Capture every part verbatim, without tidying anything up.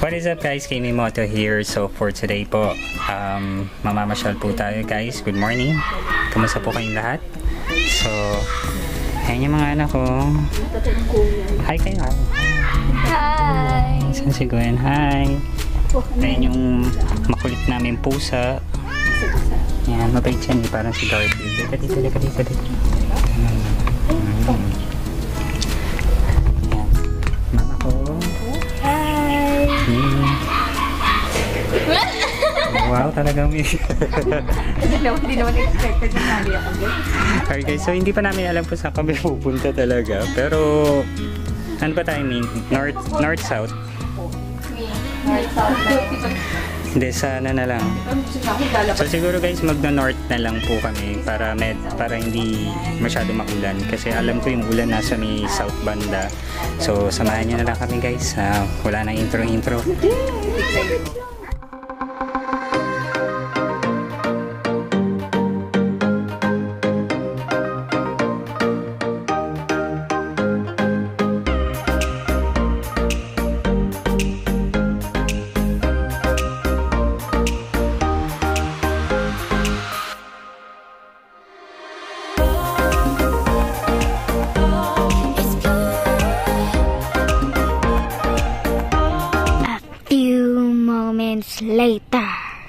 What is up guys, Kimi Moto here. So for today po, um, mamamasyal po tayo guys. Good morning. Kumusta po kayong lahat? So, ayan yung mga anak ko. Hi kayo. Hi! Saan si Gwen? Hi! Ayan yung makulit namin pusa. Ayan, mabait siya eh. Parang si Garfield. Dika dito, dika dito, dito. Wow, talagang may... Hindi naman expected na nali ako. Alright guys, so hindi pa namin alam kung saan kami pupunta talaga. Pero, ano ba tayo mean? North, north, south? North, south. Hindi, sana na lang. So siguro guys, magna-north na lang po kami para med, para hindi masyado maulan. Kasi alam ko yung ulan nasa may south banda. So, samahan nyo na lang kami guys. Uh, wala na intro-intro. Later.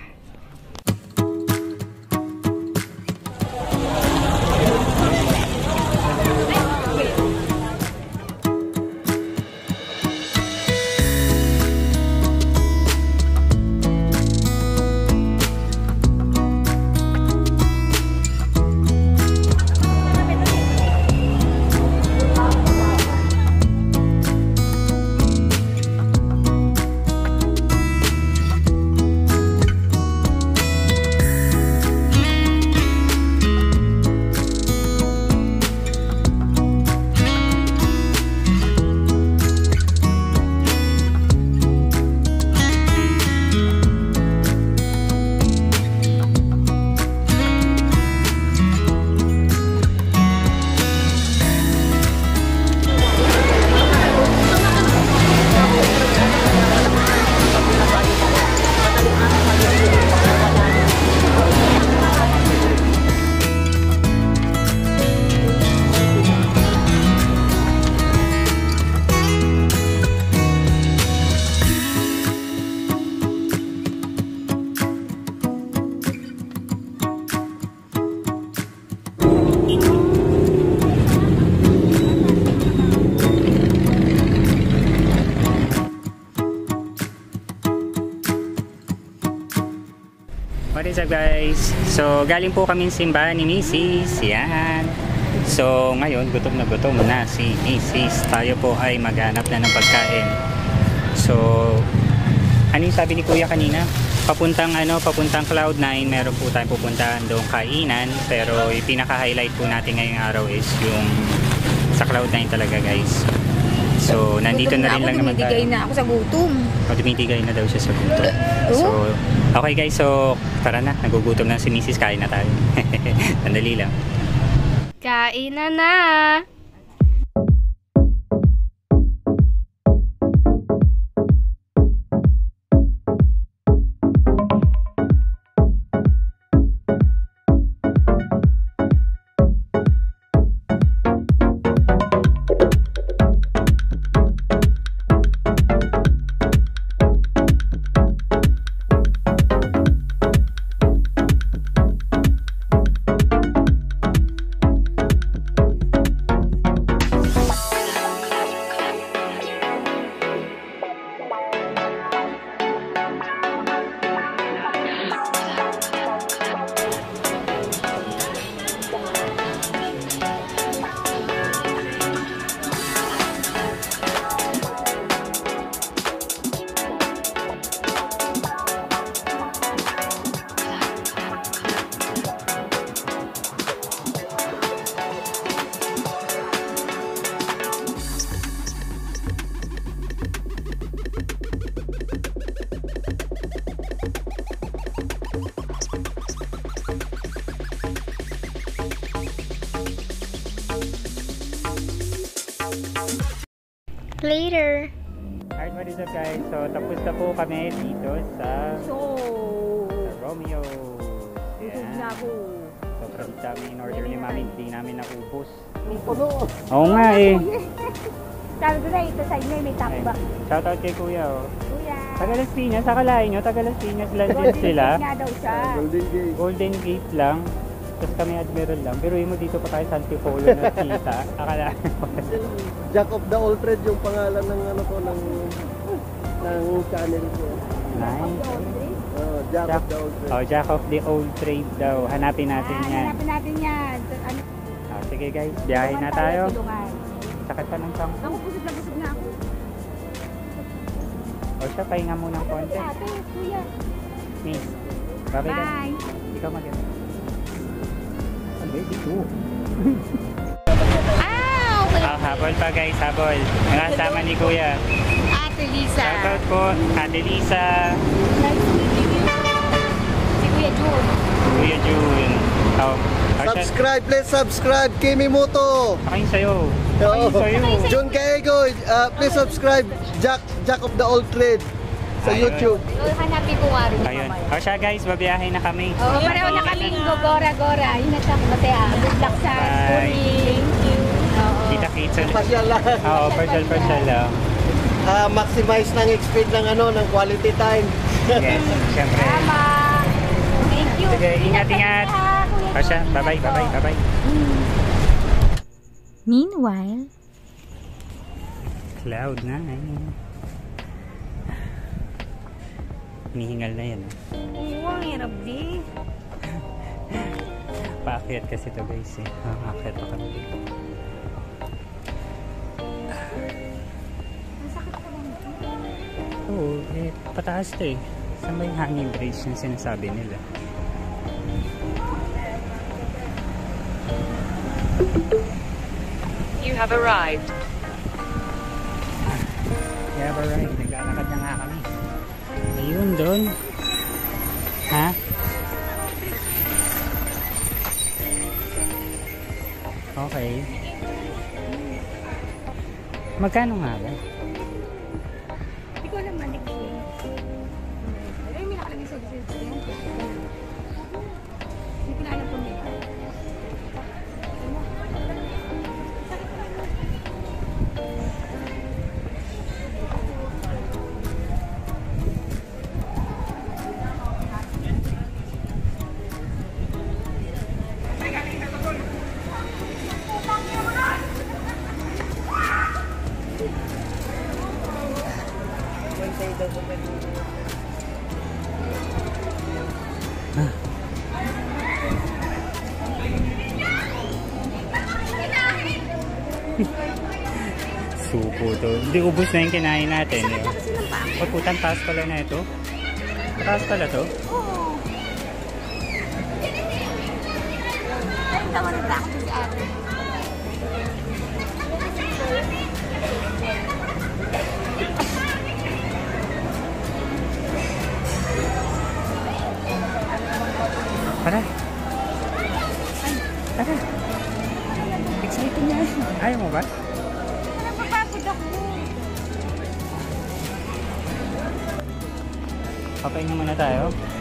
What is up guys? So galing po kaming simbahan ni Missus Yan. So ngayon gutom na gutom na si Missus Tayo po ay maghanap na ng pagkain. So ano yung sabi ni Kuya kanina? Papuntang ano, papuntang Cloud nine. Meron po tayong pupuntahan doong kainan. Pero yung pinaka-highlight po natin ngayong araw is yung sa Cloud nine talaga guys. So nandito na rin lang naman tayo. Tumitigay na ako sa gutom. O, tumitigay na daw siya sa gutom. So okay guys, so tara na, nagugutom na si Missus Kain na tayo. Sandali lang. Kain na na! Later. Alright, what is up guys? So, tapos na po kami dito sa, So, sa Romeo. busog na ako. Sobrang dami in order ni Mami, hindi namin naubos. May puno. Oo nga eh. Sabi ko na, ito sa inyo, may takba. Shoutout kay Kuya oh. Kuya. Taga Las Piñas, akalain nyo, taga Las Piñas lang din Golden sila. Gate nga daw siya. Golden Gate. Golden Gate lang. Tapos kami Admiral lang. Pero mo dito pa tayo sa Antipolo na kita. Akalain mo. Jack of the All Trade yung pangalan ng ano ko ng ng channel ko. Nice. Oh, Jack, Jack, of the All Trade. oh, Jack of the Old Trade daw. Hanapin natin Ah, yan. hanapin natin yan. Ano, Ah, sige guys, biyahe na tayo. tulungan. Sakit pa ng song. Ako, busog na busog na ako. O siya, pahinga muna ng konti. Ate, kuya. Miss, babay ka. Bye. Ikaw mag-get. Ang baby ko. Ah, okay. Ah, habol pa guys, habol. Nakasama ni Kuya. Ate Lisa. Shoutout po, Ate Lisa, Nice meeting you. Si Kuya Jun. Kuya June. Oh, oh siya, Subscribe, please subscribe. Kimi Moto. pakain sa'yo. Oo. Pakain sa'yo. Jun Kaego, uh, please subscribe. Jack Jack of the All Trade sa Ayun. YouTube. So, hanapin ko nga rin. Ayun. O siya guys, babiyahe na kami. Oo, pareho na kaming gogora-gora. Yun na siya. Basta ah, good luck sa Bye. schooling. Thank you. Oo. Kita-kita. Pasyal lang. Oo, partial-partial lang. Ah, maximize ng speed ng ano ng quality time. Yes, syempre. Tama. Thank you. Sige, ingat, ingat. ka, Kuya O siya, Jun. bye-bye, bye-bye, bye-bye. Meanwhile, Cloud nine. Hinihingal na yan. oo, ang hirap di. Paakyat kasi to guys eh. Paakyat pa kami. Ang sakit ka lang. Oo, eh, pataas to eh. Saan ba yung hanging bridge na sinasabi nila? You have arrived. Yeah, but right. Naglalakad na nga kami. Ayun, doon. Ha? Okay. Magkano nga ba? Hindi ko alam manik eh. Pero yung may nakalagay sa lisensya yan. Hindi ko na alam kung may. Supo to. Hindi ubos na yung kinain natin. Eh. Kasi ng pa. O putang taas pala na ito. Taas pala to. Oo. Ay, tawa na takot si ate. Tara. Tara. Exciting na. Ayaw mo ba? Napapagod ako. Papahinga muna tayo.